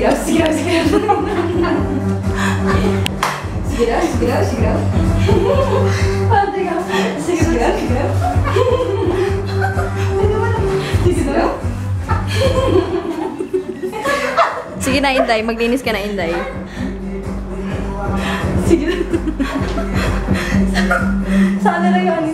daw, sige daw, sige daw. Sige daw, sige daw, sige daw. Ate ka, sige daw, sige daw. Sige daw. Sige na, Inday. Maglinis ka na, Inday. Sige daw. Sana lang yung